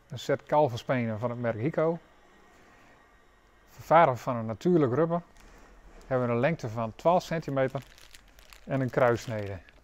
een set kalverspenen van het merk Hico. Vervaardigd van een natuurlijk rubber. Hebben we een lengte van 12 cm en een kruissnede.